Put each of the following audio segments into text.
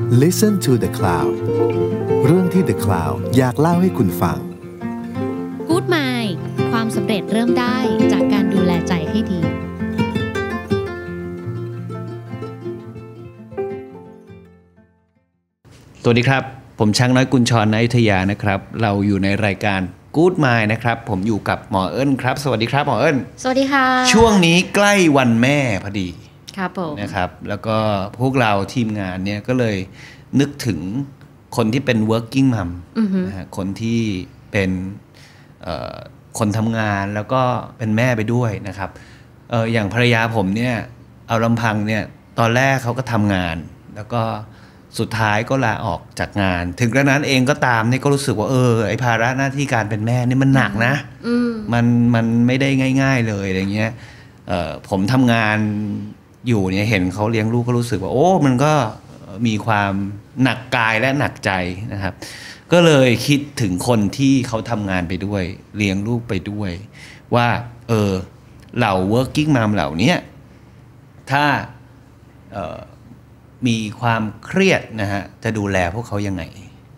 Listen to the Cloud เรื่องที่ The Cloud อยากเล่าให้คุณฟัง Good Mind ความสำเร็จเริ่มได้จากการดูแลใจให้ดีสวัสดีครับผมช้างน้อยกุญชร ณ อยุธยานะครับเราอยู่ในรายการ Good Mind นะครับผมอยู่กับหมอเอิญครับสวัสดีครับหมอเอิญสวัสดีค่ะช่วงนี้ใกล้วันแม่พอดีครับผมนะครับแล้วก็พวกเราทีมงานเนี่ยก็เลยนึกถึงคนที่เป็น working mom นะฮะคนที่เป็นคนทำงานแล้วก็เป็นแม่ไปด้วยนะครับอย่างภรรยาผมเนี่ยเอาลำพังเนี่ยตอนแรกเขาก็ทำงานแล้วก็สุดท้ายก็ลาออกจากงานถึงกระนั้นเองก็ตามเนี่ยก็รู้สึกว่าไอ้ภาระหน้าที่การเป็นแม่นี่มันหนักนะมันไม่ได้ง่ายๆเลยอะไรเงี้ยผมทำงานอยู่เนี่ยเห็นเขาเลี้ยงลูกก็รู้สึกว่ามันก็มีความหนักกายและหนักใจนะครับก็เลยคิดถึงคนที่เขาทำงานไปด้วยเลี้ยงลูกไปด้วยว่าเหล่า working mom เหล่านี้ถ้ามีความเครียดนะฮะจะดูแลพวกเขายังไง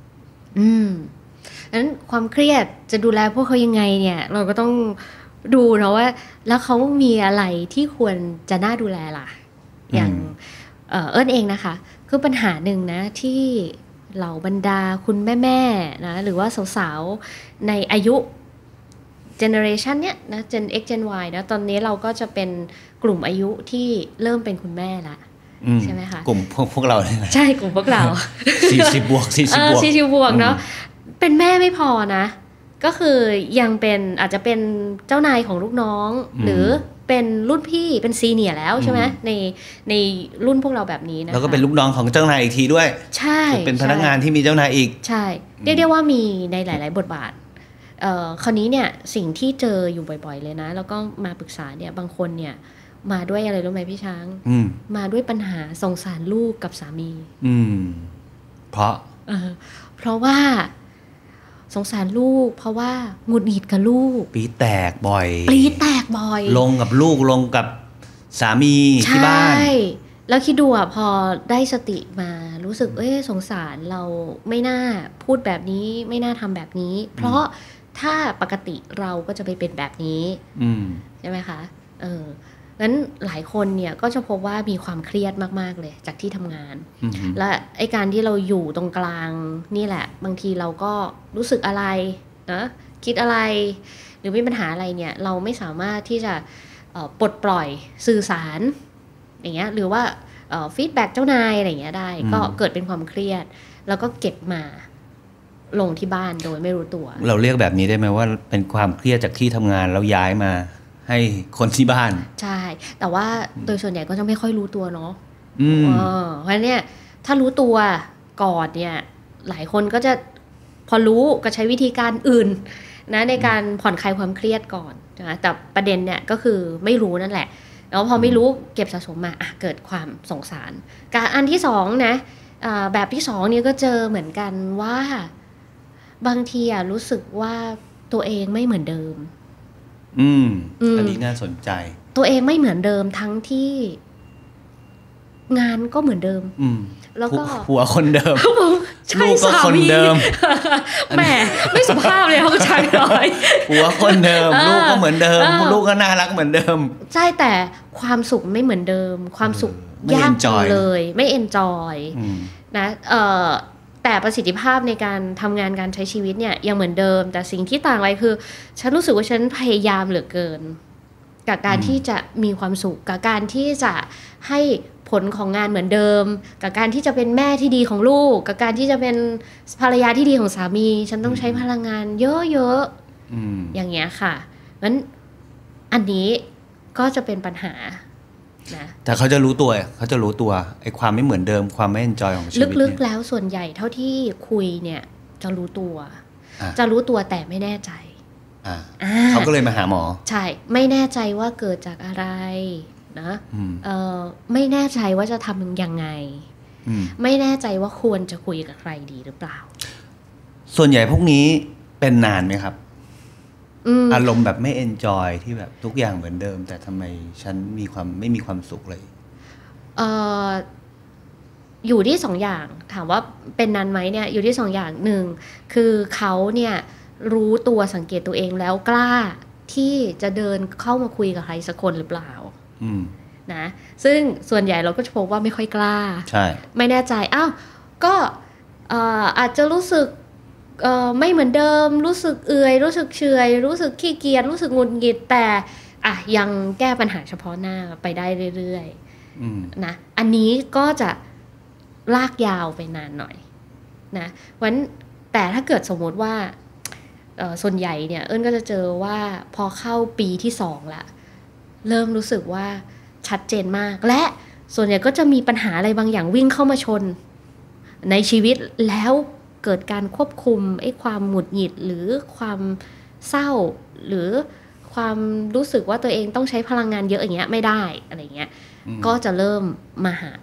นั้นความเครียดจะดูแลพวกเขายังไงเนี่ยเราก็ต้องดูเนาะว่าแล้วเขามีอะไรที่ควรจะน่าดูแลล่ะอย่างเอิ้นเองนะคะคือปัญหาหนึ่งนะที่เหล่าบรรดาคุณแม่ๆนะหรือว่าสาวๆในอายุเจเนอเรชันเนี้ยนะ Gen X Gen Y นะตอนนี้เราก็จะเป็นกลุ่มอายุที่เริ่มเป็นคุณแม่ละใช่ไหมคะกลุ่มพวกเราใช่กลุ่มพวกเรา 40 บวก 40 บวกเนาะเป็นแม่ไม่พอนะก็คือยังเป็นอาจจะเป็นเจ้านายของลูกน้องหรือเป็นรุ่นพี่เป็นซีเนียร์แล้วใช่ไหมในรุ่นพวกเราแบบนี้นะคะแล้วก็เป็นลูกน้องของเจ้านายอีกทีด้วยใช่เป็นพนักงานที่มีเจ้านายอีกใช่เรียกได้ว่ามีในหลายๆบทบาทคราวนี้เนี่ยสิ่งที่เจออยู่บ่อยๆเลยนะแล้วก็มาปรึกษาเนี่ยบางคนเนี่ยมาด้วยอะไรรู้ไหมพี่ช้างมาด้วยปัญหาสงสารลูกกับสามีเพราะว่าสงสารลูกเพราะว่าหงุดหงิดกับลูกปรีแตกบ่อยลงกับลูกลงกับสามีที่บ้านใช่แล้วคิดดูพอได้สติมารู้สึกสงสารเราไม่น่าพูดแบบนี้ไม่น่าทำแบบนี้เพราะถ้าปกติเราก็จะไปเป็นแบบนี้ใช่ไหมคะงั้นหลายคนเนี่ยก็จะพบว่ามีความเครียดมากๆเลยจากที่ทำงานและไอ้การที่เราอยู่ตรงกลางนี่แหละบางทีเราก็รู้สึกอะไรนะคิดอะไรหรือมีปัญหาอะไรเนี่ยเราไม่สามารถที่จะปลดปล่อยสื่อสารอย่างเงี้ยหรือว่าฟีดแบ็กเจ้านายอะไรอย่างเงี้ยได้ก็เกิดเป็นความเครียดแล้วก็เก็บมาลงที่บ้านโดยไม่รู้ตัวเราเรียกแบบนี้ได้ไหมว่าเป็นความเครียดจากที่ทำงานแล้วย้ายมาให้คนที่บ้านใช่แต่ว่าโดยส่วนใหญ่ก็จะไม่ค่อยรู้ตัวเนาะเพราะเนี่ยถ้ารู้ตัวก่อนเนี่ยหลายคนก็จะพอรู้ก็ใช้วิธีการอื่นนะในการผ่อนคลายความเครียดก่อนนะแต่ประเด็นเนี่ยก็คือไม่รู้นั่นแหละแล้วพอไม่รู้เก็บสะสมมาเกิดความสงสารการอันที่สองนะแบบที่สองนี่ก็เจอเหมือนกันว่าบางทีรู้สึกว่าตัวเองไม่เหมือนเดิมอันนี้น่าสนใจตัวเองไม่เหมือนเดิมทั้งที่งานก็เหมือนเดิมแล้วก็ผัวคนเดิมลูกก็คนเดิมแหมไม่สุภาพเลยเขาใช้เลยผัวคนเดิมลูกก็เหมือนเดิมลูกก็น่ารักเหมือนเดิมใช่แต่ความสุขไม่เหมือนเดิมความสุขยากจังเลยไม่เอนจอยนะแต่ประสิทธิภาพในการทำงานการใช้ชีวิตเนี่ยยังเหมือนเดิมแต่สิ่งที่ต่างไปคือฉันรู้สึกว่าฉันพยายามเหลือเกินกับการที่จะมีความสุขกับการที่จะให้ผลของงานเหมือนเดิมกับการที่จะเป็นแม่ที่ดีของลูกกับการที่จะเป็นภรรยาที่ดีของสามีฉันต้องใช้พลังงานเยอะๆอย่างเงี้ยค่ะงั้นอันนี้ก็จะเป็นปัญหานะแต่เขาจะรู้ตัวไอ้ความไม่เหมือนเดิมความไม่เอนจอยของชีวิตลึกๆแล้วส่วนใหญ่เท่าที่คุยเนี่ยจะรู้ตัวแต่ไม่แน่ใจเขาก็เลยมาหาหมอใช่ไม่แน่ใจว่าเกิดจากอะไรนะไม่แน่ใจว่าจะทำยังไงไม่แน่ใจว่าควรจะคุยกับใครดีหรือเปล่าส่วนใหญ่พวกนี้เป็นนานไหมครับอารมณ์แบบไม่เอนจอยที่แบบทุกอย่างเหมือนเดิมแต่ทำไมฉันไม่มีความสุขเลยอยู่ที่2 อย่างถามว่าเป็นนั้นไหมเนี่ยอยู่ที่2 อย่างหนึ่งคือเขาเนี่ยรู้ตัวสังเกตตัวเองแล้วกล้าที่จะเดินเข้ามาคุยกับใครสักคนหรือเปล่านะซึ่งส่วนใหญ่เราก็จะพบว่าไม่ค่อยกล้าใช่ไม่แน่ใจอ้าวก็อาจจะรู้สึกไม่เหมือนเดิมรู้สึกเอื่อยรู้สึกเฉยรู้สึกขี้เกียจรู้สึกหงุดหงิดแต่ยังแก้ปัญหาเฉพาะหน้าไปได้เรื่อยๆนะอันนี้ก็จะลากยาวไปนานหน่อยนะวันแต่ถ้าเกิดสมมติว่าส่วนใหญ่เนี่ยเอิ้นก็จะเจอว่าพอเข้าปีที่2ละเริ่มรู้สึกว่าชัดเจนมากและส่วนใหญ่ก็จะมีปัญหาอะไรบางอย่างวิ่งเข้ามาชนในชีวิตแล้วเกิดการควบคุมไอ้ความหงุดหงิดหรือความเศร้าหรือความรู้สึกว่าตัวเองต้องใช้พลังงานเยอะอย่างเงี้ยไม่ได้อะไรเงี้ยก็จะเริ่มมาหา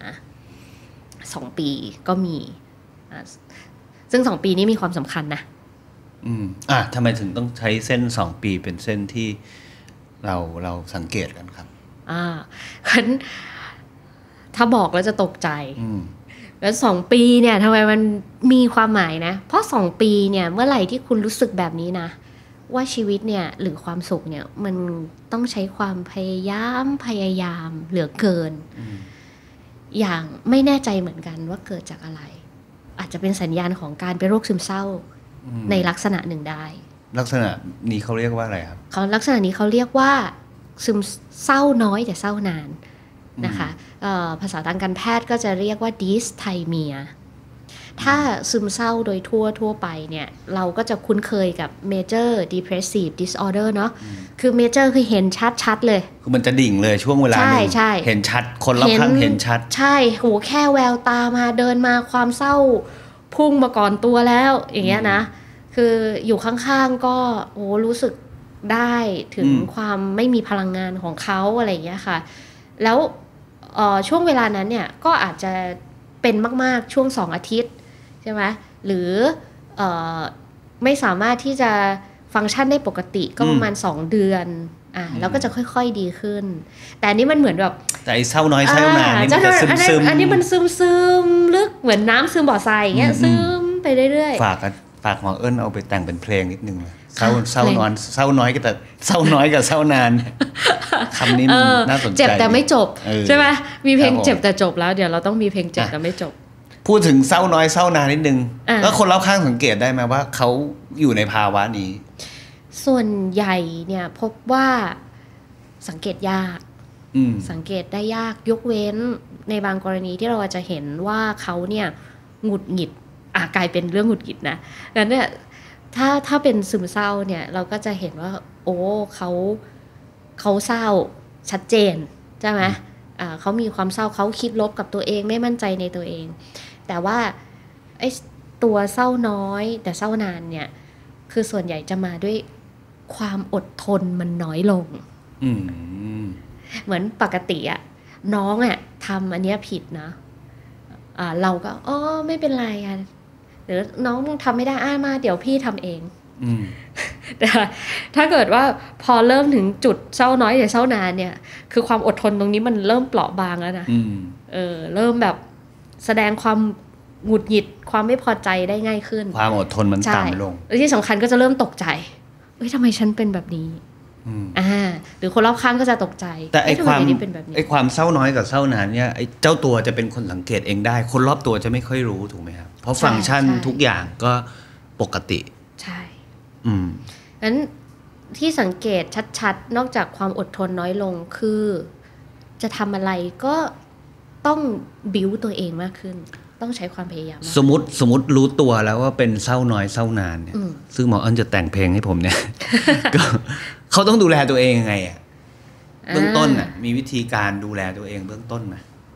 2 ปีก็มีซึ่ง2 ปีนี้มีความสำคัญนะทำไมถึงต้องใช้เส้น2 ปีเป็นเส้นที่เราสังเกตกันครับงั้นถ้าบอกแล้วจะตกใจแล้ว2 ปีเนี่ยทำไมมันมีความหมายนะเพราะ2 ปีเนี่ยเมื่อไหร่ที่คุณรู้สึกแบบนี้นะว่าชีวิตเนี่ยหรือความสุขเนี่ยมันต้องใช้ความพยายามเหลือเกินอย่างไม่แน่ใจเหมือนกันว่าเกิดจากอะไรอาจจะเป็นสัญญาณของการเป็นโรคซึมเศร้าในลักษณะหนึ่งได้ลักษณะนี้เขาเรียกว่าอะไรครับลักษณะนี้เขาเรียกว่าซึมเศร้าน้อยแต่เศร้านานนะคะภาษาทางการแพทย์ก็จะเรียกว่า dysthymia ถ้าซึมเศร้าโดยทั่วไปเนี่ยเราก็จะคุ้นเคยกับ major depressive disorder เนาะคือ major คือเห็นชัดๆเลยคือมันจะดิ่งเลยช่วงเวลานึงเห็นชัดคนรอบข้างเห็นชัดใช่โหแค่แววตามาเดินมาความเศร้าพุ่งมาก่อนตัวแล้วอย่างเงี้ยนะคืออยู่ข้างๆก็โอ้รู้สึกได้ถึงความไม่มีพลังงานของเขาอะไรอย่างเงี้ยค่ะแล้วช่วงเวลานั้นเนี่ยก็อาจจะเป็นมากๆช่วง2 อาทิตย์ใช่ไหมหรือไม่สามารถที่จะฟังก์ชันได้ปกติก็ประมาณ2 เดือนแล้วก็จะค่อยๆดีขึ้นแต่อันนี้มันเหมือนแบบแต่เศร้าน้อยเศร้านานนี่มันจะซึมอันนี้มันซึมลึกเหมือนน้ำซึมบ่อทรายอย่างเงี้ยซึมไปเรื่อยๆฝากหมอเอิ้นเอาไปแต่งเป็นเพลงนิดนึงเศร้าน้อยกับเศร้าน้อยกับเศร้านานคำนี้น่าสนใจเจ็บแต่ไม่จบใช่ไหมมีเพลงเจ็บแต่จบแล้วเดี๋ยวเราต้องมีเพลงเจ็บแต่ไม่จบพูดถึงเศร้าน้อยเศร้านานนิดนึงแล้วคนรอบข้างสังเกตได้ไหมว่าเขาอยู่ในภาวะนี้ส่วนใหญ่เนี่ยพบว่าสังเกตยากสังเกตได้ยากยกเว้นในบางกรณีที่เราจะเห็นว่าเขาเนี่ยหงุดหงิดกลายเป็นเรื่องหงุดหงิดนะงั้นเนี่ยถ้าเป็นซึมเศร้าเนี่ยเราก็จะเห็นว่าโอ้เขาเศร้าชัดเจนใช่ไหมเขามีความเศร้าเขาคิดลบกับตัวเองไม่มั่นใจในตัวเองแต่ว่าไอ้ตัวเศร้าน้อยแต่เศร้านานเนี่ยคือส่วนใหญ่จะมาด้วยความอดทนมันน้อยลงเหมือนปกติอะน้องอะทำอันเนี้ยผิดนะเราก็ไม่เป็นไรอะหรือน้องทำไม่ได้มาเดี๋ยวพี่ทำเองแต่ถ้าเกิดว่าพอเริ่มถึงจุดเศร้าน้อยแต่เศร้านานเนี่ยคือความอดทนตรงนี้มันเริ่มเปราะบางแล้วนะเริ่มแบบแสดงความหงุดหงิดความไม่พอใจได้ง่ายขึ้นความอดทนมันต่ำลงและที่สำคัญก็จะเริ่มตกใจทำไมฉันเป็นแบบนี้หรือคนรอบข้างก็จะตกใจแต่ไอ้ความเศร้าน้อยกับเศร้านานเนี่ยไอ้เจ้าตัวจะเป็นคนสังเกตเองได้คนรอบตัวจะไม่ค่อยรู้ถูกไหมครับเพราะฟังก์ชันทุกอย่างก็ปกติใช่งั้นที่สังเกตชัดๆนอกจากความอดทนน้อยลงคือจะทำอะไรก็ต้องบิ้วตัวเองมากขึ้นต้องใช้ความพยายามสมมติรู้ตัวแล้วว่าเป็นเศร้าน้อยเศร้านานเนี่ยซึ่งหมออันจะแต่งเพลงให้ผมเนี่ย ก็เขาต้องดูแลตัวเองยังไงอ่ะเบื้องต้นอ่ะมีวิธีการดูแลตัวเองเบื้องต้นไหม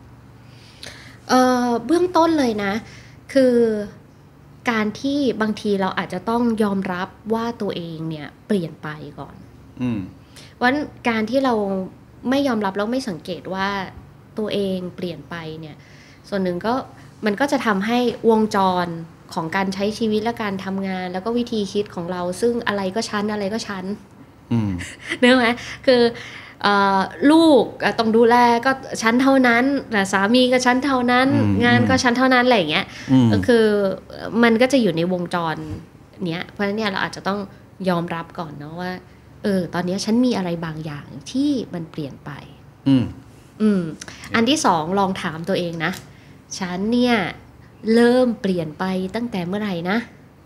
เบื้องต้นเลยนะคือการที่บางทีเราอาจจะต้องยอมรับว่าตัวเองเนี่ยเปลี่ยนไปก่อนวันการที่เราไม่ยอมรับแล้วไม่สังเกตว่าตัวเองเปลี่ยนไปเนี่ยส่วนหนึ่งก็มันก็จะทำให้วงจรของการใช้ชีวิตและการทำงานแล้วก็วิธีคิดของเราซึ่งอะไรก็ชั้นอะไรก็ชั้นนึกไหมคือลูกต้องดูแลก็ชั้นเท่านั้นแต่สามีก็ชั้นเท่านั้นงานก็ชั้นเท่านั้นอะไรอย่างเงี้ยก็คือมันก็จะอยู่ในวงจรเนี้ยเพราะฉะนั้นเนี่ยเราอาจจะต้องยอมรับก่อนเนาะว่าตอนนี้ฉันมีอะไรบางอย่างที่มันเปลี่ยนไปอันที่สองลองถามตัวเองนะฉันเนี่ยเริ่มเปลี่ยนไปตั้งแต่เมื่อไหร่นะ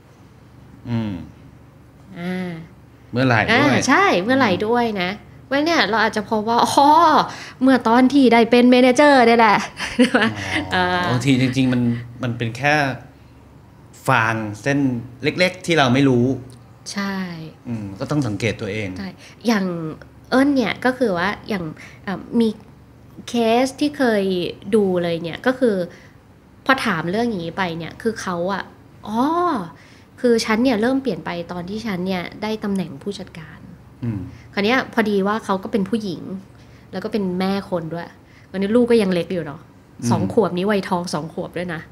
เมื่อไหร่ด้วยใช่เมื่อไหร่ด้วยนะว่าเนี่ยเราอาจจะพบว่าเมื่อตอนที่ได้เป็นเมเนเจอร์ได้แหละบางทีจริงๆมันเป็นแค่ฟางเส้นเล็กๆที่เราไม่รู้ใช่ก็ต้องสังเกตตัวเองใช่อย่างเนี่ยก็คือว่าอย่างมีเคสที่เคยดูเลยเนี่ยก็คือพอถามเรื่องอย่างนี้ไปเนี่ยคือเขาคือฉันเนี่ยเริ่มเปลี่ยนไปตอนที่ฉันเนี่ยได้ตำแหน่งผู้จัดการคราวนี้พอดีว่าเขาก็เป็นผู้หญิงแล้วก็เป็นแม่คนด้วยตอนนี้ลูกก็ยังเล็กอยู่เนาะ2 ขวบนี้วัยทอง2 ขวบด้วยนะ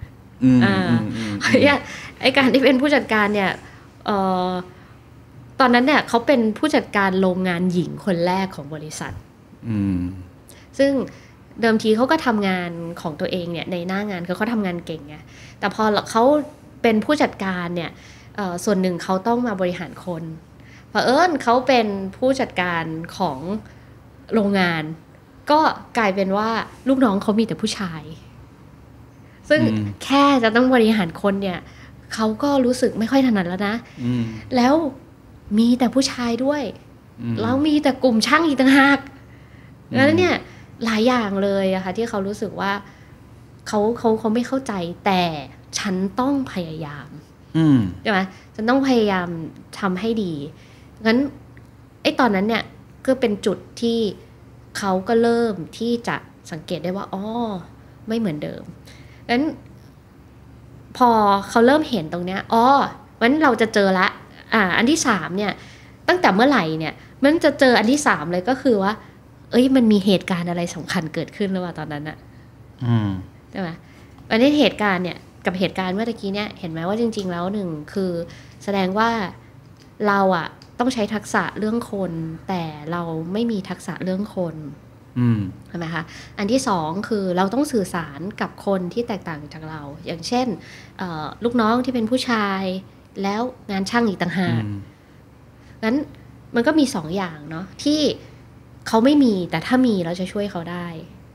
ไอ้การที่เป็นผู้จัดการเนี่ยตอนนั้นเนี่ยเขาเป็นผู้จัดการโรงงานหญิงคนแรกของบริษัทซึ่งเดิมทีเขาก็ทำงานของตัวเองเนี่ยในหน้างานเขาทำงานเก่งไงแต่พอเขาเป็นผู้จัดการเนี่ยส่วนหนึ่งเขาต้องมาบริหารคนเผอิญเขาเป็นผู้จัดการของโรงงานก็กลายเป็นว่าลูกน้องเขามีแต่ผู้ชายซึ่งแค่จะต้องบริหารคนเนี่ยเขาก็รู้สึกไม่ค่อยถนัดแล้วนะแล้วมีแต่ผู้ชายด้วยแล้วมีแต่กลุ่มช่างอีกต่างหากแล้วเนี่ยหลายอย่างเลยอะค่ะที่เขารู้สึกว่าเขาไม่เข้าใจแต่ฉันต้องพยายามใช่ไหมฉันต้องพยายามทำให้ดีงั้นไอ้ตอนนั้นเนี่ยก็เป็นจุดที่เขาก็เริ่มที่จะสังเกตได้ว่าไม่เหมือนเดิมงั้นพอเขาเริ่มเห็นตรงเนี้ยงั้นเราจะเจอละอันที่3เนี่ยตั้งแต่เมื่อไหร่เนี่ยมันจะเจออันที่3เลยก็คือว่ามันมีเหตุการณ์อะไรสำคัญเกิดขึ้นหรือเปล่าตอนนั้นอะใช่ไหมอันนี้เหตุการณ์เนี่ยกับเหตุการณ์เมื่อกี้เนี่ยเห็นไหมว่าจริงๆแล้ว1คือแสดงว่าเราอะต้องใช้ทักษะเรื่องคนแต่เราไม่มีทักษะเรื่องคนใช่ไหมคะอันที่2คือเราต้องสื่อสารกับคนที่แตกต่างจากเราอย่างเช่นลูกน้องที่เป็นผู้ชายแล้วงานช่างอีกต่างหากงั้นมันก็มี2อย่างเนาะที่เขาไม่มีแต่ถ้ามีเราจะช่วยเขาได้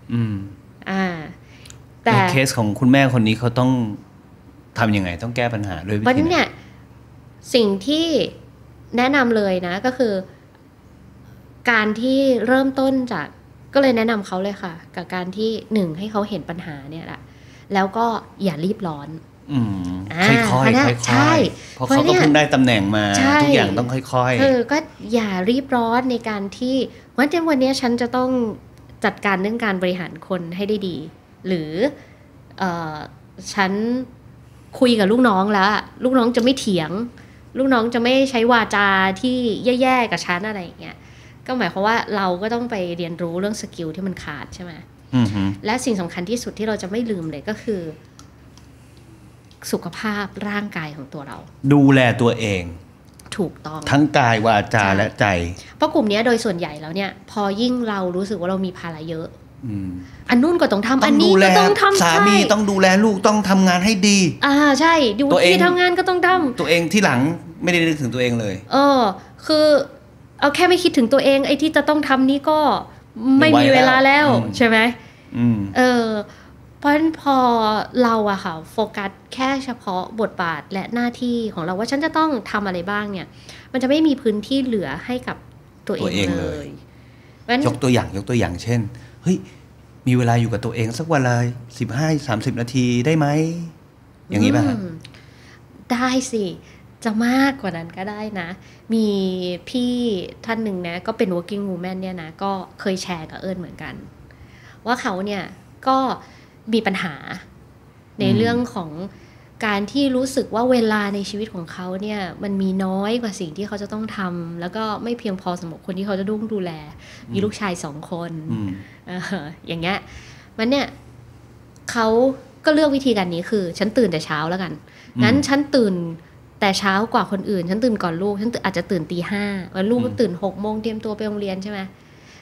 แต่เคสของคุณแม่คนนี้เขาต้องทำยังไงต้องแก้ปัญหาด้วยวิธีไหนเนี่ยสิ่งที่แนะนำเลยนะก็คือการที่เริ่มต้นจากก็เลยแนะนำเขาเลยค่ะกับการที่1ให้เขาเห็นปัญหาเนี่ยแหละแล้วก็อย่ารีบร้อนค่อยๆใช่เพราะเขาก็เพิ่งได้ตำแหน่งมาทุกอย่างต้องค่อยๆก็อย่ารีบร้อนในการที่วันนี้ฉันจะต้องจัดการเรื่องการบริหารคนให้ได้ดีหรือฉันคุยกับลูกน้องแล้วลูกน้องจะไม่เถียงลูกน้องจะไม่ใช้วาจาที่แย่ๆกับฉันอะไรอย่างเงี้ยก็หมายความว่าเราก็ต้องไปเรียนรู้เรื่องสกิลที่มันขาดใช่ไหมและสิ่งสำคัญที่สุดที่เราจะไม่ลืมเลยก็คือสุขภาพร่างกายของตัวเราดูแลตัวเองถูกต้องทั้งกายวาจาและใจเพราะกลุ่มนี้โดยส่วนใหญ่แล้วเนี่ยพอยิ่งเรารู้สึกว่าเรามีภาระเยอะอันนู้นก็ต้องทำอันนี้ก็ต้องทำสามีต้องดูแลลูกต้องทำงานให้ดีใช่ดูที่ทำงานก็ต้องทำตัวเองที่หลังไม่ได้นึกถึงตัวเองเลยคือเอาแค่ไม่คิดถึงตัวเองไอ้ที่จะต้องทำนี่ก็ไม่มีเวลาแล้วใช่ไหมเพราะฉะนั้นพอเราอะค่ะโฟกัสแค่เฉพาะบทบาทและหน้าที่ของเราว่าฉันจะต้องทำอะไรบ้างเนี่ยมันจะไม่มีพื้นที่เหลือให้กับตัวเองเลยยกตัวอย่างเช่นเฮ้ยมีเวลาอยู่กับตัวเองสักวันละ15-30 นาทีได้ไหมอย่างนี้ป่ะได้สิจะมากกว่านั้นก็ได้นะมีพี่ท่านหนึ่งนะก็เป็น working woman เนี่ยนะก็เคยแชร์กับเหมือนกันว่าเขาเนี่ยก็มีปัญหาในเรื่องของการที่รู้สึกว่าเวลาในชีวิตของเขาเนี่ยมันมีน้อยกว่าสิ่งที่เขาจะต้องทำแล้วก็ไม่เพียงพอสำหรับคนที่เขาจะต้องดูแลมีลูกชาย2 คนอย่างเงี้ยมันเนี่ยเขาก็เลือกวิธีการนี้คือฉันตื่นแต่เช้าแล้วกันงั้นฉันตื่นแต่เช้ากว่าคนอื่นฉันตื่นก่อนลูกฉันอาจจะตื่นตี 5วันลูกก็ตื่น6 โมงเตรียมตัวไปโรงเรียนใช่ไหม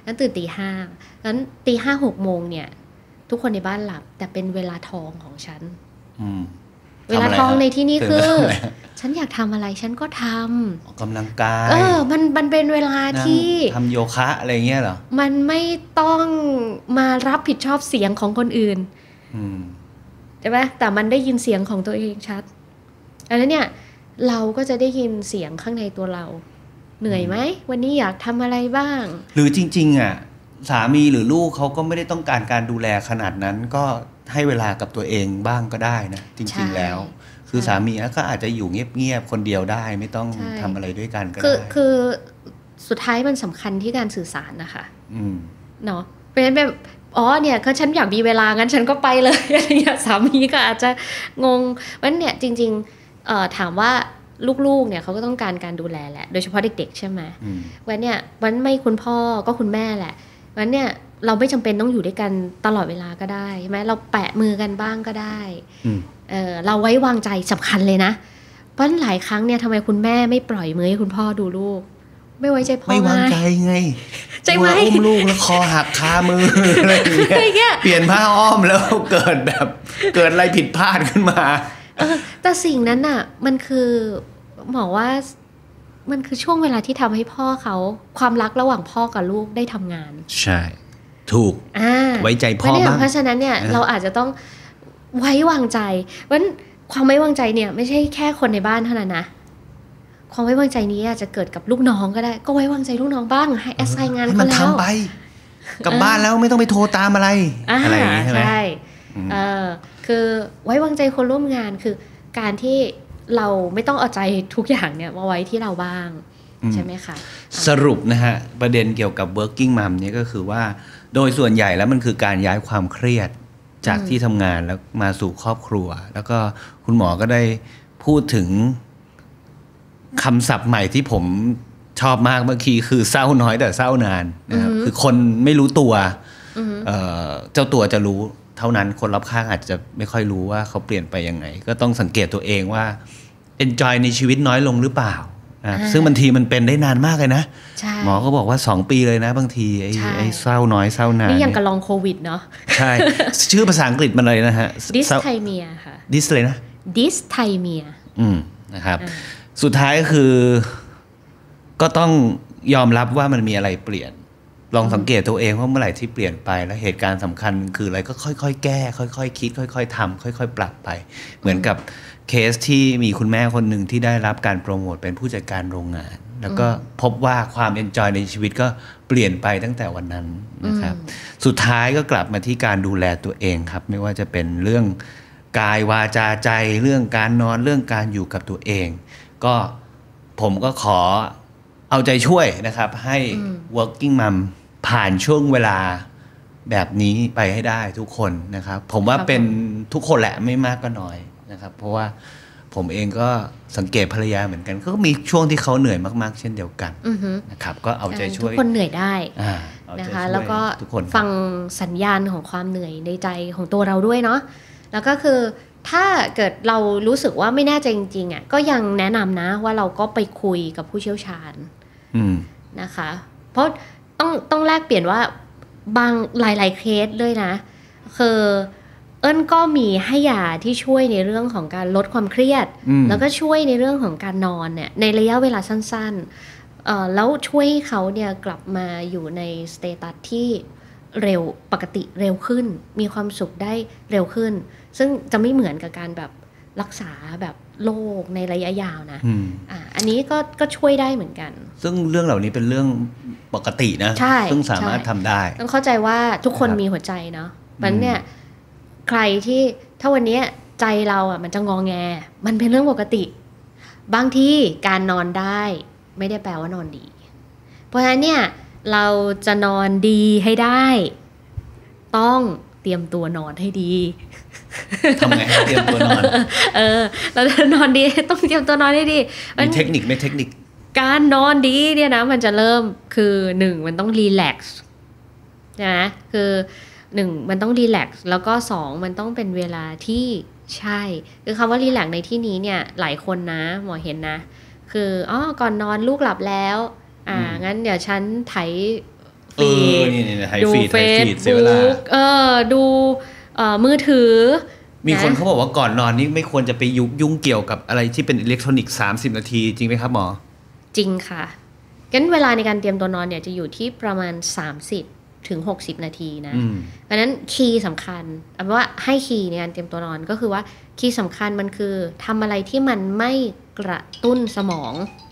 งั้นตื่นตี 5งั้นตี 5-6 โมงเนี่ยทุกคนในบ้านหลับแต่เป็นเวลาทองของฉันเวลาทองในที่นี้คือฉันอยากทำอะไรฉันก็ทำออกกำลังกายมันเป็นเวลาที่ทำโยคะอะไรเงี้ยเหรอมันไม่ต้องมารับผิดชอบเสียงของคนอื่นใช่ไหมแต่มันได้ยินเสียงของตัวเองชัดอันนั้นเนี่ยเราก็จะได้ยินเสียงข้างในตัวเราเหนื่อยไหมวันนี้อยากทำอะไรบ้างหรือจริงๆอ่ะสามีหรือลูกเขาก็ไม่ได้ต้องการการดูแลขนาดนั้นก็ให้เวลากับตัวเองบ้างก็ได้นะจริงๆแล้วคือสามีก็อาจจะอยู่เงียบๆคนเดียวได้ไม่ต้องทำอะไรด้วยกันก็ได้คือสุดท้ายมันสำคัญที่การสื่อสารนะคะเนาะเพราะฉะนั้นแบบเนี่ยก็ฉันอยากมีเวลางั้นฉันก็ไปเลยอะไรอย่างเงี้ยสามีก็อาจจะงงเพราะฉะนั้นเนี่ยจริงๆถามว่าลูกๆเนี่ยเขาก็ต้องการการดูแลแหละโดยเฉพาะเด็กๆใช่ไหมวันเนี่ยวันไม่คุณพ่อก็คุณแม่แหละวันเนี่ยเราไม่จำเป็นต้องอยู่ด้วยกันตลอดเวลาก็ได้ใช่ไหมเราแปะมือกันบ้างก็ได้เราไว้วางใจสำคัญเลยนะเพราะหลายครั้งเนี่ยทำไมคุณแม่ไม่ปล่อยมือให้คุณพ่อดูลูกไม่ไว้ใจพ่อไม่วางใจไงใจไหมอุ้มลูกแล้วคอหักคามืออะไรอย่างเงี้ยเปลี่ยนผ้าอ้อมแล้วเกิดอะไรผิดพลาดขึ้นมาแต่สิ่งนั้นน่ะมันคือบอกว่ามันคือช่วงเวลาที่ทำให้พ่อเขาความรักระหว่างพ่อกับลูกได้ทำงานใช่ถูกไว้ใจพ่อบ้างเพราะฉะนั้นเนี่ยเราอาจจะต้องไว้วางใจเพราะฉะนั้นความไว้วางใจเนี่ยไม่ใช่แค่คนในบ้านเท่านั้นนะความไว้วางใจนี้อาจจะเกิดกับลูกน้องก็ได้ก็ไว้วางใจลูกน้องบ้างให้แอสไซน์งานก็แล้วทำไปกลับบ้านแล้วไม่ต้องไปโทรตามอะไรอย่างนี้ใช่ไหมใช่คือไว้วางใจคนร่วมงานคือการที่เราไม่ต้องเอาใจทุกอย่างเนี่ยมาไว้ที่เราบ้างใช่ไหมคะสรุปนะฮะประเด็นเกี่ยวกับ working mom เนี่ยก็คือว่าโดยส่วนใหญ่แล้วมันคือการย้ายความเครียดจากที่ทำงานแล้วมาสู่ครอบครัวแล้วก็คุณหมอก็ได้พูดถึงคำศัพท์ใหม่ที่ผมชอบมากเมื่อกี้คือเศร้าน้อยแต่เศร้านานนะครับคือคนไม่รู้ตัวเจ้าตัวจะรู้เท่านั้นคนรอบข้างอาจจะไม่ค่อยรู้ว่าเขาเปลี่ยนไปยังไงก็ต้องสังเกตตัวเองว่า enjoy ในชีวิตน้อยลงหรือเปล่าซึ่งบางทีมันเป็นได้นานมากเลยนะหมอก็บอกว่า2 ปีเลยนะบางทีไอ้เศร้าน้อยเศร้านานนี่ยังกับลองโควิดเนาะใช่ชื่อภาษาอังกฤษมันอะไรนะฮะ dysthymia ค่ะ dis เลยนะ dysthymia นะครับสุดท้ายก็คือก็ต้องยอมรับว่ามันมีอะไรเปลี่ยนลองสังเกตตัวเองว่าเมื่อไหร่ที่เปลี่ยนไปแล้วเหตุการณ์สำคัญคืออะไรก็ค่อยๆแก้ค่อยๆคิดค่อยๆทำค่อยๆปรับไปเหมือนกับเคสที่มีคุณแม่คนหนึ่งที่ได้รับการโปรโมทเป็นผู้จัดการโรงงานแล้วก็พบว่าความเอนจอยในชีวิตก็เปลี่ยนไปตั้งแต่วันนั้นนะครับสุดท้ายก็กลับมาที่การดูแลตัวเองครับไม่ว่าจะเป็นเรื่องกายวาจาใจเรื่องการนอนเรื่องการอยู่กับตัวเองก็ผมก็ขอเอาใจช่วยนะครับให้ working mom ผ่านช่วงเวลาแบบนี้ไปให้ได้ทุกคนนะครับผมว่าเป็นทุกคนแหละไม่มากก็น้อยนะครับเพราะว่าผมเองก็สังเกตภรรยาเหมือนกันก็มีช่วงที่เขาเหนื่อยมากๆเช่นเดียวกันนะครับก็เอาใจช่วยทุกคนเหนื่อยได้นะคะแล้วก็ฟังสัญญาณของความเหนื่อยในใจของตัวเราด้วยเนาะแล้วก็คือถ้าเกิดเรารู้สึกว่าไม่แน่ใจจริงๆอ่ะก็ยังแนะนำนะว่าเราก็ไปคุยกับผู้เชี่ยวชาญนะคะเพราะต้องแลกเปลี่ยนว่าบางหลายๆเคสเลยนะคือเอิ้นก็มีให้ยาที่ช่วยในเรื่องของการลดความเครียดแล้วก็ช่วยในเรื่องของการนอนเนี่ยในระยะเวลาสั้นๆแล้วช่วยให้เขาเนี่ยกลับมาอยู่ในสเตตัสที่เร็วปกติเร็วขึ้นมีความสุขได้เร็วขึ้นซึ่งจะไม่เหมือนกับการแบบรักษาแบบโรคในระยะยาวนะอันนี้ก็ช่วยได้เหมือนกันซึ่งเรื่องเหล่านี้เป็นเรื่องปกตินะซึ่งสามารถทำได้ต้องเข้าใจว่าทุกคนมีหัวใจเนาะมันเนี่ยใครที่ถ้าวันนี้ใจเราอ่ะมันจะงอแงมันเป็นเรื่องปกติบางทีการนอนได้ไม่ได้แปลว่านอนดีเพราะฉะนั้นเนี่ยเราจะนอนดีให้ได้ต้องเตรียมตัวนอนให้ดีทำไงให้เตรียมตัวนอนเราจะนอนดีต้องเตรียมตัวนอนให้ดีมีเทคนิคไหมเทคนิคการนอนดีเนี่ยนะมันจะเริ่มคือ1มันต้องรีแลกซ์นะคือ1มันต้องรีแลกซ์แล้วก็2มันต้องเป็นเวลาที่ใช่คือคำว่ารีแลกซ์ในที่นี้เนี่ยหลายคนนะหมอเห็นนะคือก่อนนอนลูกหลับแล้วงั้นเดี๋ยวฉันไถฟีดดูเฟซบุ๊กดูมือถือมีคนเขาบอกว่าก่อนนอนนี่ไม่ควรจะไปยุ่งเกี่ยวกับอะไรที่เป็นอิเล็กทรอนิกส์30 นาทีจริงไหมครับหมอจริงค่ะงั้นเวลาในการเตรียมตัวนอนเนี่ยจะอยู่ที่ประมาณ30 ถึง 60 นาทีนะเพราะฉะนั้นคีย์สำคัญเอาเป็นว่าให้คีย์ในการเตรียมตัวนอนก็คือว่าคีย์สำคัญมันคือทำอะไรที่มันไม่กระตุ้นสมอง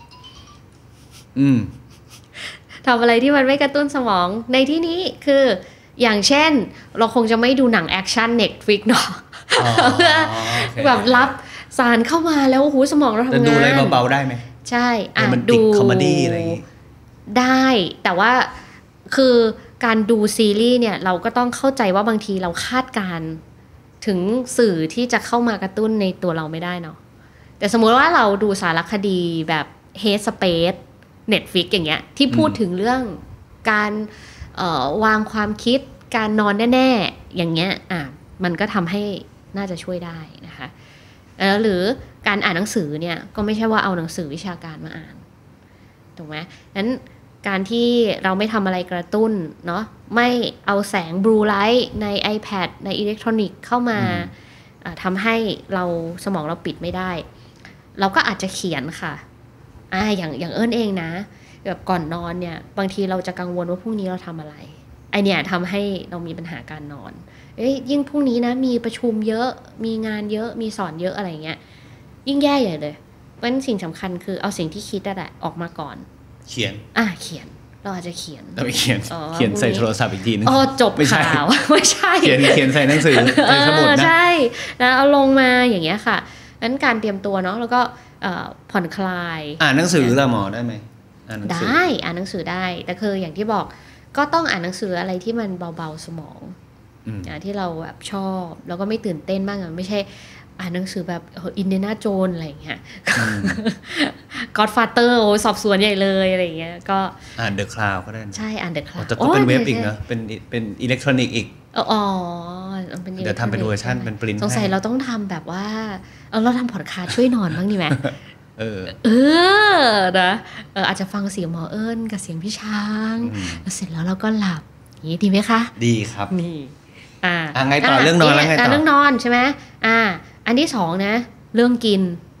ทำอะไรที่มันไม่กระตุ้นสมองในที่นี้คืออย่างเช่นเราคงจะไม่ดูหนังแอคชั่น Netflix เนาะแบบรับสารเข้ามาแล้วโอ้โหสมองเราทำงานจะดูอะไรเบาๆได้ไหมใช่ดูคอมเมดี้อะไรอย่างงี้ได้แต่ว่าคือการดูซีรีส์เนี่ยเราก็ต้องเข้าใจว่าบางทีเราคาดการถึงสื่อที่จะเข้ามากระตุ้นในตัวเราไม่ได้เนาะแต่สมมุติว่าเราดูสารคดีแบบ Head Space Netflix อย่างเงี้ยที่พูดถึงเรื่องการวางความคิดการนอนแน่ๆอย่างเงี้ยมันก็ทำให้น่าจะช่วยได้นะคะหรือการอ่านหนังสือเนี่ยก็ไม่ใช่ว่าเอาหนังสือวิชาการมาอ่านถูกไหมนั้นการที่เราไม่ทำอะไรกระตุ้นเนาะไม่เอาแสงบลูไลท์ใน iPad ในอิเล็กทรอนิกส์เข้ามาทำให้เราสมองเราปิดไม่ได้เราก็อาจจะเขียนค่ะอย่างเอิ้นเองนะแบบก่อนนอนเนี่ยบางทีเราจะกังวลว่าพรุ่งนี้เราทำอะไรไอเนี่ยทำให้เรามีปัญหาการนอนยิ่งพรุ่งนี้นะมีประชุมเยอะมีงานเยอะมีสอนเยอะอะไรเงี้ยยิ่งแย่ใหญ่เลยเพราะฉะนั้นสิ่งสำคัญคือเอาสิ่งที่คิดนั่นแหละออกมาก่อนเขียนเราอาจจะเขียนใส่โทรศัพท์อีกทีนึงจบข่าวไม่ใช่เขียนใส่หนังสือใส่สมุดนะใช่นะเอาลงมาอย่างเงี้ยค่ะงั้นการเตรียมตัวเนาะแล้วก็ผ่อนคลายอ่านหนังสือละหมอได้ไหมได้อ่านหนังสือได้แต่คืออย่างที่บอกก็ต้องอ่านหนังสืออะไรที่มันเบาๆสมองที่เราแบบชอบแล้วก็ไม่ตื่นเต้นมากไม่ใช่อ่านหนังสือแบบอินเดียนาโจนอะไรอย่างเงี้ยก็อดฟาเตอร์สอบสวนใหญ่เลยอะไรอย่างเงี้ยก็อ่านเดอะคลาวก็ได้ใช่อ่านเดอะคลาวแต่ก็เป็นเว็บอีกนะเป็นอิเล็กทรอนิกส์อีกเดี๋ยวทำเป็นเวอร์ชันเป็นปริ้นสงสัยเราต้องทำแบบว่าเราทำพอดคาสต์ช่วยนอนบ้างดีไหมนะอาจจะฟังเสียงหมอเอิญกับเสียงพี่ช้างแล้วเสร็จแล้วเราก็หลับอย่างนี้ดีไหมคะดีครับนี่ไงต่อเรื่องนอนแล้วไงต่อเรื่องนอนใช่ไหมอันที่สองนะเรื่องกิน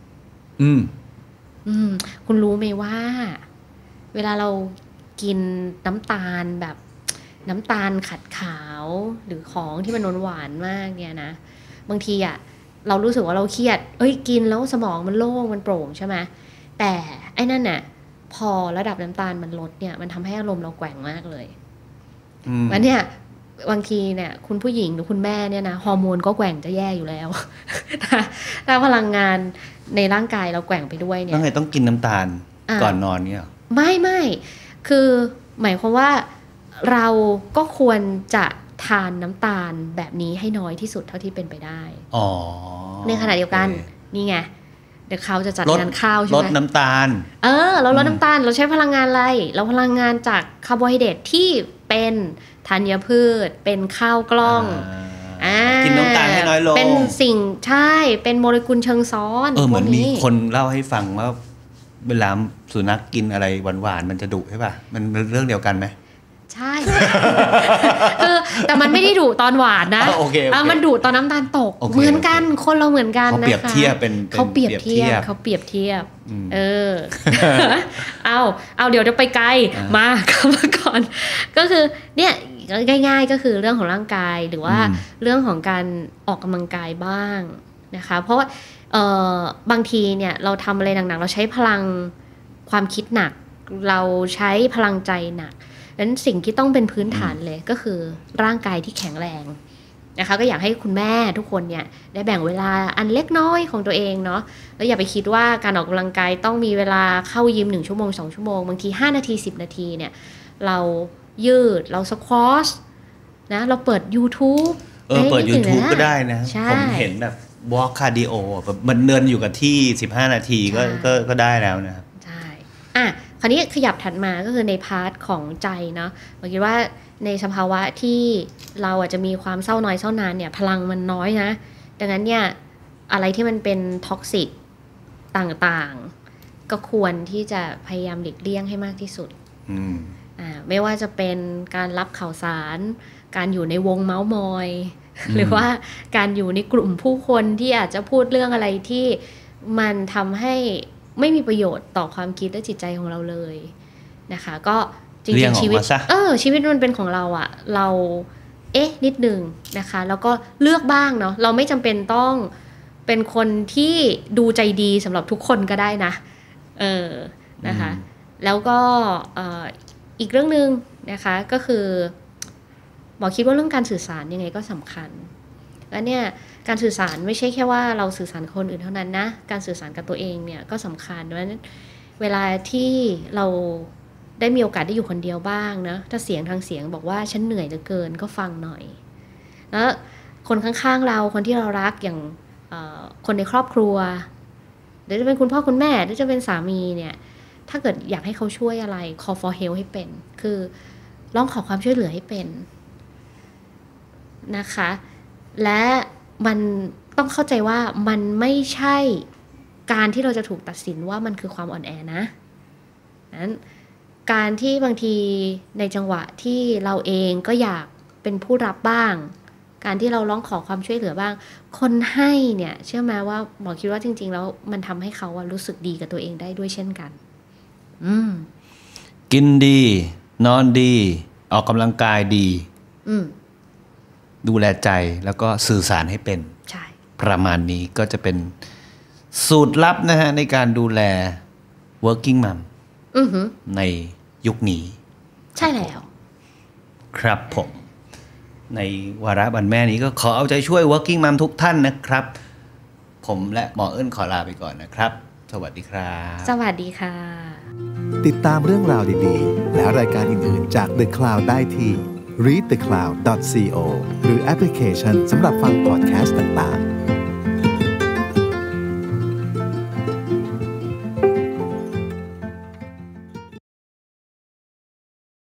คุณรู้ไหมว่าเวลาเรากินน้ำตาลแบบน้ำตาลขัดขาวหรือของที่มันหวานมากเนี่ยนะบางทีเรารู้สึกว่าเราเครียดกินแล้วสมองมันโล่งมันโปร่งใช่ไหมแต่ไอ้นั่นน่ะพอระดับน้ำตาลมันลดเนี่ยมันทำให้อารมณ์เราแกว่งมากเลยวันเนี่ยบางทีเนี่ยคุณผู้หญิงหรือคุณแม่เนี่ยนะฮอร์โมนก็แกว่งจะแย่อยู่แล้วถ้าพลังงานในร่างกายเราแกว่งไปด้วยเนี่ยต้องกินน้ำตาลก่อนนอนเนี่ยไม่คือหมายความว่าเราก็ควรจะทานน้ำตาลแบบนี้ให้น้อยที่สุดเท่าที่เป็นไปได้ในขณะเดียวกันนี่ไงเดี๋ยวเขาจะจัดงานข้าวใช่ไหมลดน้ำตาลเราลดน้ำตาลเราใช้พลังงานอะไรเราพลังงานจากคาร์โบไฮเดรตที่เป็นธัญพืชเป็นข้าวกล้องกินน้ำตาลให้น้อยลงเป็นสิ่งใช่เป็นโมเลกุลเชิงซ้อนเหมือนมีคนเล่าให้ฟังว่าเวลาสุนัขกินอะไรหวานๆมันจะดุใช่ป่ะมันเรื่องเดียวกันไหมใช่คือแต่มันไม่ได้ดุตอนหวานนะมันดุตอนน้ำตาลตกเหมือนกันคนเราเหมือนกันนะคะเขาเปรียบเทียบเขาเปรียบเทียบเอาเดี๋ยวจะไปไกลมาก่อนก็คือเนี่ยง่ายๆก็คือเรื่องของร่างกายหรือว่าเรื่องของการออกกำลังกายบ้างนะคะเพราะว่าบางทีเนี่ยเราทำอะไรหนักๆเราใช้พลังความคิดหนักเราใช้พลังใจหนักดังนั้นสิ่งที่ต้องเป็นพื้นฐานเลยก็คือร่างกายที่แข็งแรงนะคะก็อยากให้คุณแม่ทุกคนเนี่ยได้แบ่งเวลาอันเล็กน้อยของตัวเองเนาะแล้วอย่าไปคิดว่าการออกกำลังกายต้องมีเวลาเข้ายิม1 ชั่วโมง2 ชั่วโมงบางที5 นาที10 นาทีเนี่ยเรายืดเราสควอชนะเราเปิด YouTube เปิด YouTube ก็ได้นะผมเห็นแบบwalk cardio แบบมันเดินอยู่กับที่15 นาทีก็ได้แล้วนะครับใช่คราวนี้ขยับถัดมาก็คือในพาร์ทของใจเนาะผมคิดว่าในสภาวะที่เราอาจจะมีความเศร้าน้อยเศร้านานเนี่ยพลังมันน้อยนะดังนั้นเนี่ยอะไรที่มันเป็นท็อกซิกต่างๆก็ควรที่จะพยายามหลีกเลี่ยงให้มากที่สุดไม่ว่าจะเป็นการรับข่าวสารการอยู่ในวงเมาส์มอยหรือว่าการอยู่ในกลุ่มผู้คนที่อาจจะพูดเรื่องอะไรที่มันทำให้ไม่มีประโยชน์ต่อความคิดและจิตใจของเราเลยนะคะก็จริงๆชีวิตชีวิตมันเป็นของเราอะเรานิดนึงนะคะแล้วก็เลือกบ้างเนาะเราไม่จำเป็นต้องเป็นคนที่ดูใจดีสำหรับทุกคนก็ได้นะนะคะแล้วก็อีกเรื่องนึงนะคะก็คือหมอคิดว่าเรื่องการสื่อสารยังไงก็สำคัญแล้วเนี่ยการสื่อสารไม่ใช่แค่ว่าเราสื่อสารกับคนอื่นเท่านั้นนะการสื่อสารกับตัวเองเนี่ยก็สำคัญเพราะฉะนั้นเวลาที่เราได้มีโอกาสได้อยู่คนเดียวบ้างนะถ้าเสียงทางเสียงบอกว่าฉันเหนื่อยเหลือเกินก็ฟังหน่อยแล้วคนข้างๆเราคนที่เรารักอย่างคนในครอบครัวหรือจะเป็นคุณพ่อคุณแม่หรือจะเป็นสามีเนี่ยถ้าเกิดอยากให้เขาช่วยอะไร call for help ให้เป็นคือร้องขอความช่วยเหลือให้เป็นนะคะและมันต้องเข้าใจว่ามันไม่ใช่การที่เราจะถูกตัดสินว่ามันคือความอ่อนแอนะนั้นการที่บางทีในจังหวะที่เราเองก็อยากเป็นผู้รับบ้างการที่เราร้องขอความช่วยเหลือบ้างคนให้เนี่ยเชื่อไหมว่าหมอคิดว่าจริงๆแล้วมันทำให้เขารู้สึกดีกับตัวเองได้ด้วยเช่นกันกินดีนอนดีออกกำลังกายดีดูแลใจแล้วก็สื่อสารให้เป็นใช่ประมาณนี้ก็จะเป็นสูตรลับนะฮะในการดูแล working mom ในยุคนี้ใช่แล้วครับผมในวาระวันแม่นี้ก็ขอเอาใจช่วย working mom ทุกท่านนะครับผมและหมอเอิ้นขอลาไปก่อนนะครับสวัสดีครับสวัสดีค่ะติดตามเรื่องราวดีๆและรายการอื่นๆจาก The Cloud ได้ที่ readthecloud.co หรือแอปพลิเคชันสำหรับฟังพอดแคสต์ต่างๆ